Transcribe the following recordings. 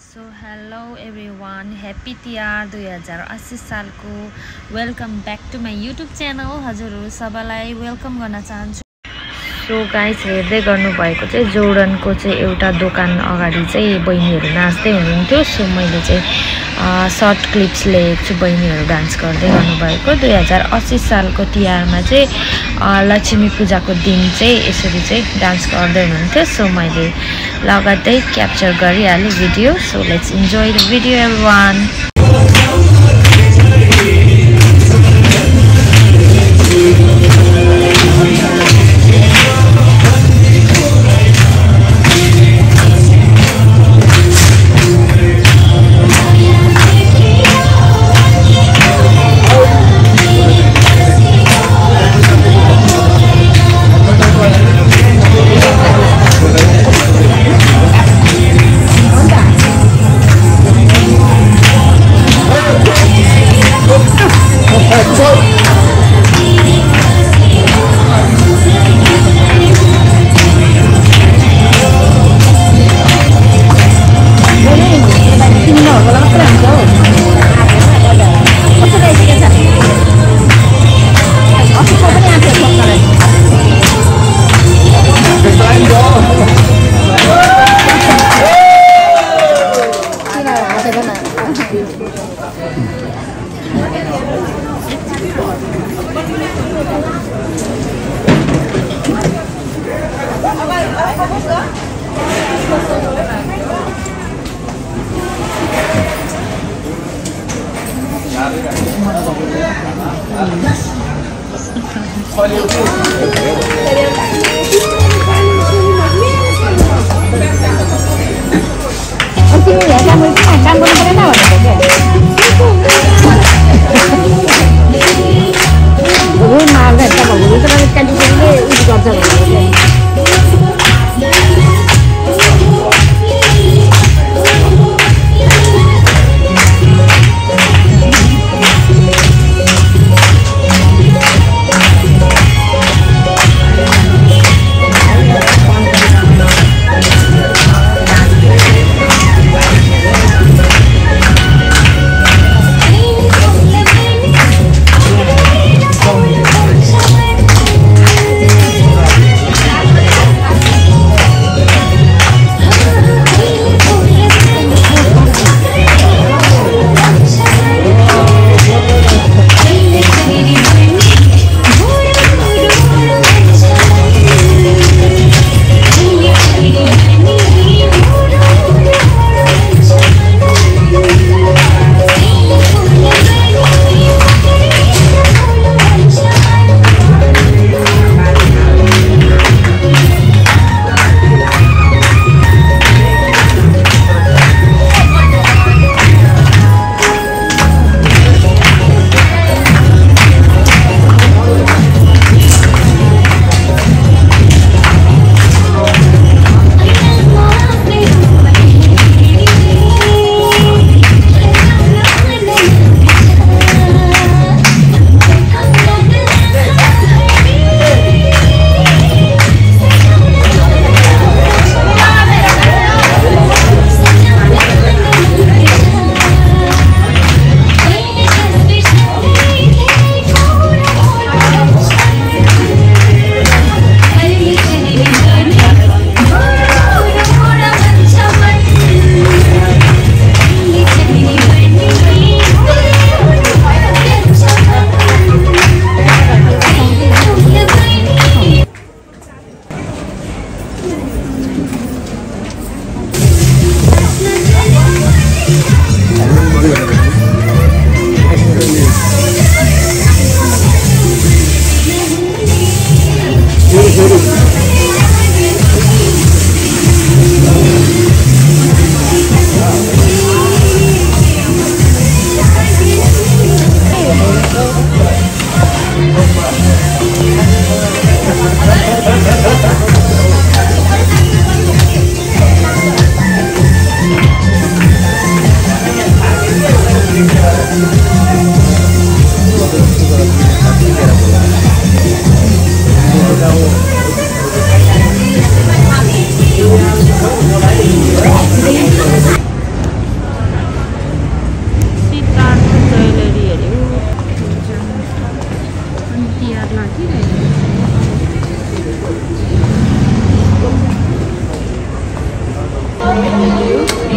So hello everyone happy Tihar 2080 सालको welcome back to my YouTube channel. हजुरहरू सबैलाई welcome गर्न चाहन्छु। सो गाइस हेर्दै गर्नुभएको चाहिँ जोर्डनको चाहिँ एउटा दोकान अगाडि चाहिँ बहिनीहरू नाच्दै हुनुहुन्थ्यो। सो मैले चाहिँ सर्ट क्लिप्स लिएको छु। बहिनीहरू डान्स गर्दै गर्नुभएको 2080 सालको तिहारमा चाहिँ लक्ष्मी पूजाको दिन चाहिँ यसरी चाहिँ डान्स गर्दै हुनुहुन्थ्यो। सो मैले लगत्तै क्याप्चर गरिहालेँ video. So let's enjoy the video everyone.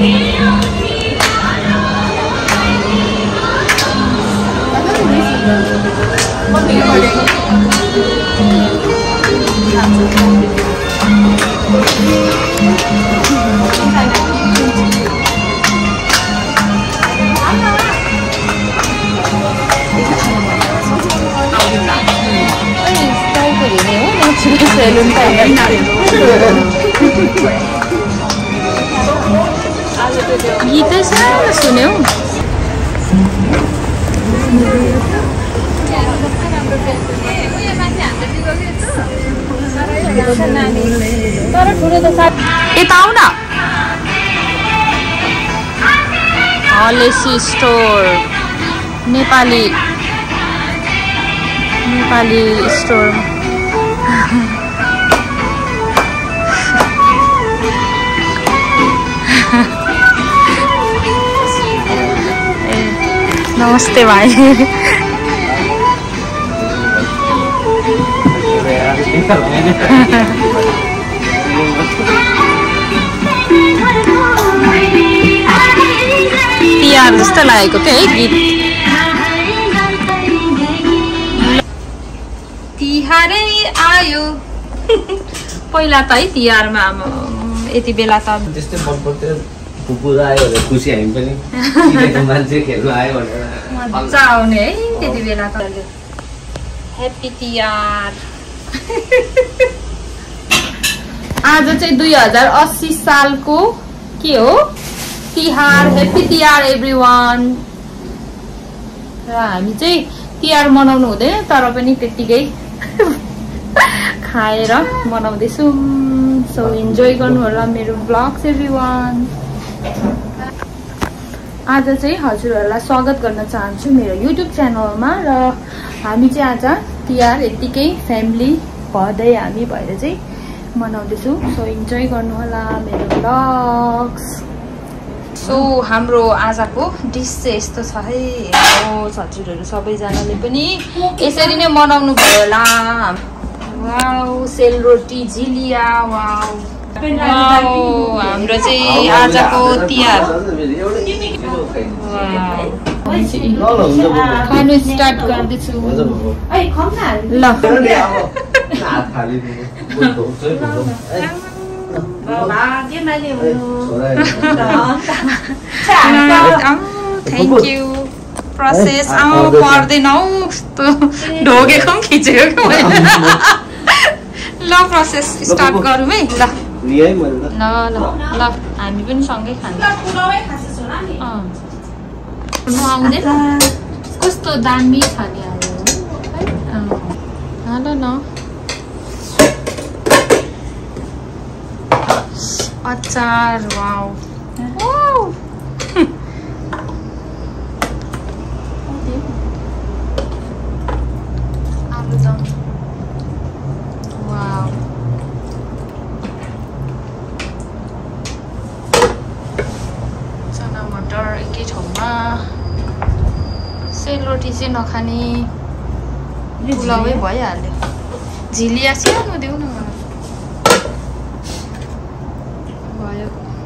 गीतै सानो सुन्यौ तर ठुलो त यता आऊ न हलेसी स्टोर नेपाली स्टोर नमस्ते भाइ तिहार जस्तो लागेको क्या है गीत तिहारै आयो पहिला त है तिहारमा यति बेला त त्यस्तै मन पर्थ्यो कुकुर आयो भने खुसी हामी पनि मान्छे खेल्न आयो भनेर मजा आउने है त्यति बेला त ह्याप्पी तिहार आज चाहिँ 2080 सालको के हो तिहार ह्याप्पी तिहार एभ्रीवान र हामी चाहिँ तिहार मनाउनु हुँदैन तर पनि त्यतिकै खाएर मनाउँदैछौँ सो इन्जोय गर्नु होला मेरो ब्लग्स एभ्रीवान आज चाहिँ हजुरहरूलाई स्वागत गर्न चाहन्छु मेरो युट्युब च्यानलमा र हामी चाहिँ आज तिहार यतिकै फ्यामिली भदै हामी भएर चाहिँ मनाउँदैछौँ सो इन्जोय गर्नु होला मेरो ब्लग्स सो हाम्रो आजको डिस चाहिँ यस्तो छ है हजुरहरू सबैजनाले पनि यसरी नै मनाउनु भयो होला वाउ सेलरोटी झिलिया वाउ हाम्रो चाहिँ आजको तिहार खानु स्टार्ट गर्दैछु ल थ्याङ्क यू प्रोसेस पर्दैन हौ ढोगेको पनि खिचेको ल प्रोसेस स्टार्ट गरौँ है ल ल ल ल हामी पनि सँगै खान्छ कस्तो दामी छ नि हाल न अचार वाउ आलुदम वाउ चना मटर एकै ठाउँमा सेलरोटी चाहिँ नखाने पुलावै भइहाल्यो झिलिया सानो देऊ न भयो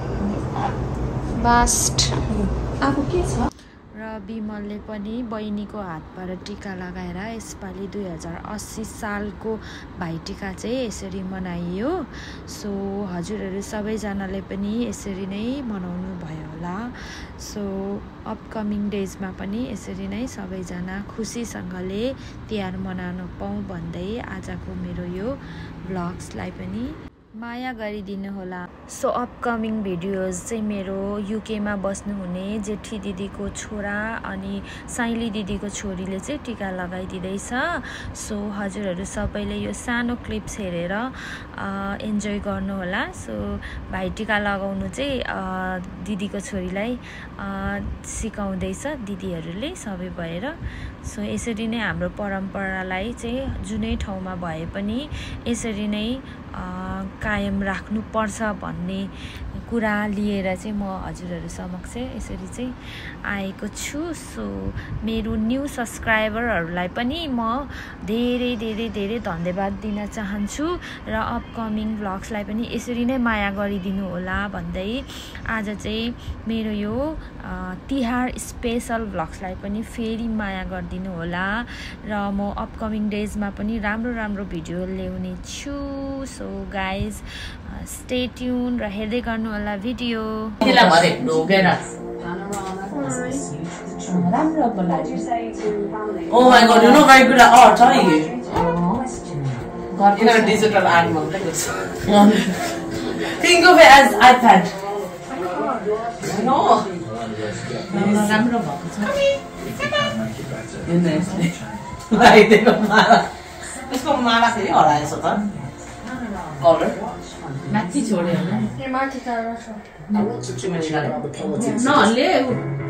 बास्ट अब के छ र बिमलले पनि बहिनीको हातबाट टिका लगाएर यसपालि 2080 सालको भाइटिका चाहिँ यसरी मनाइयो सो हजुरहरू सबैजनाले पनि यसरी नै मनाउनु भयो होला सो अपकमिङ डेजमा पनि यसरी नै सबैजना खुसीसँगले तिहार मनाउन पाऊँ भन्दै आजको मेरो यो ब्लग्सलाई पनि माया गरिदिनु होला सो अपकमिङ भिडियोज चाहिँ मेरो युकेमा बस्नुहुने जेठी दिदीको छोरा अनि साइली दिदीको छोरीले चाहिँ टिका लगाइदिँदैछ सो हजुरहरू सबैले यो सानो क्लिप्स हेरेर इन्जोय गर्नुहोला सो भाइटिका लगाउनु चाहिँ दिदीको छोरीलाई सिकाउँदैछ दिदीहरूले सबै भएर सो यसरी नै हाम्रो परम्परालाई चाहिँ जुनै ठाउँमा भए पनि यसरी नै कायम राख्नुपर्छ भन्ने कुरा लिएर चाहिँ म हजुरहरू समक्ष यसरी चाहिँ आएको छु। सो मेरो न्यू सब्सक्राइबरहरूलाई पनि म धेरै धेरै धेरै धन्यवाद दिन चाहन्छु र अपकमिङ भ्लग्सलाई पनि यसरी नै माया गरिदिनु होला भन्दै आज चाहिँ मेरो यो तिहार स्पेशल भ्लग्सलाई पनि फेरि माया गरिदिनु होला र म अपकमिङ डेजमा पनि राम्रो राम्रो भिडियो ल्याउने छु। सो गाइज स्टे ट्युन र हेर्दै गर्नु होला video. Oh my god, you know very good at art, are you? You know digital art. Think of it as iPad. No. यसको माला फेरि हराएछ त कलर माथि छोड्यो न माथि त नहल्ले